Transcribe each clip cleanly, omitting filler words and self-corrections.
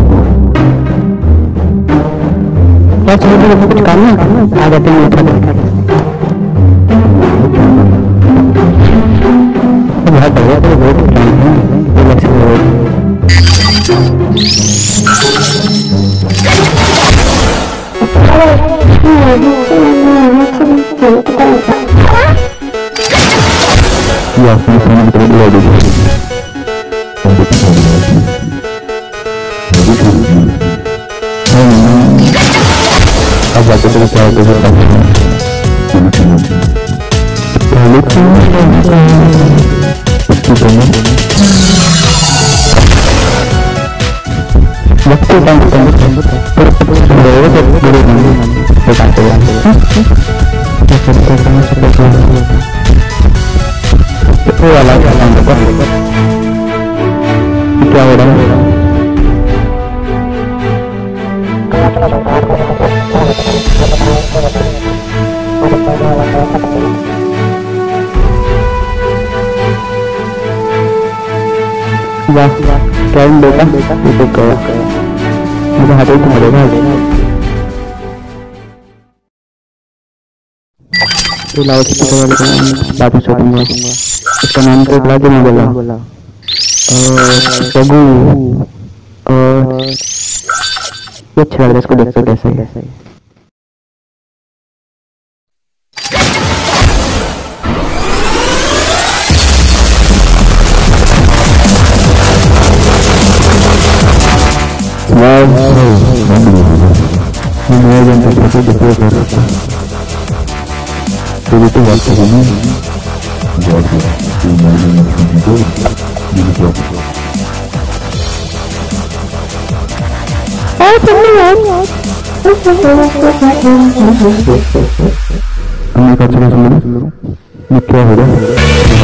यार चलो तो कुछ काम ना आ जाते हैं उठा तो बहुत बढ़िया तो बहुत टाइम है वैसे या अपनी समझ कर दिया दीजिए अब जाके तो क्या होता है पहले तो उसकी दोनों वक्त के टाइम पर लोगों को पूरे बताते हैं तो वाला क्या हो रहा है वाह क्या इन बेटा ये तो क्या मुझे हाथों को मरेगा तो लाओ बातें सोचूंगा इसका नाम तो ला के नहीं बोला सगू और ये अच्छा लग रहा है इसको देखते कैसे है क्या हो रहा है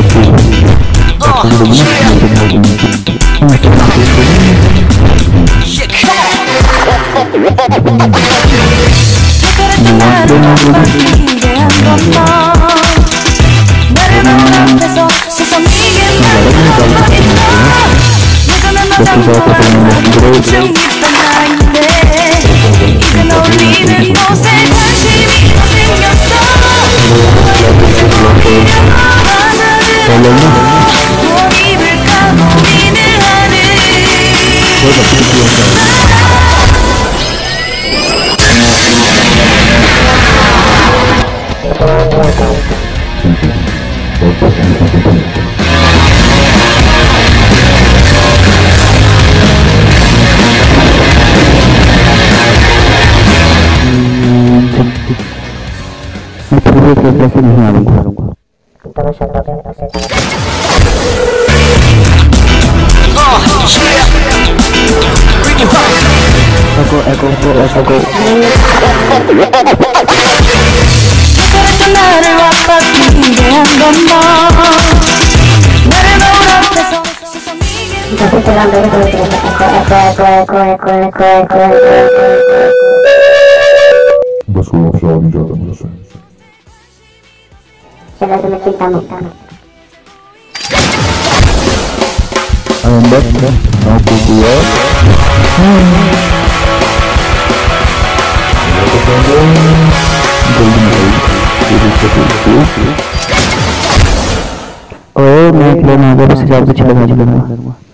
कैसे नहीं आऊंगा बस वो आपसे और नहीं जाता मुझे से चलो तुम्हें चिंता मुक्त अंदर आपको दिया और मैं लेना होगा बस 1000 कुछ लगा दूंगा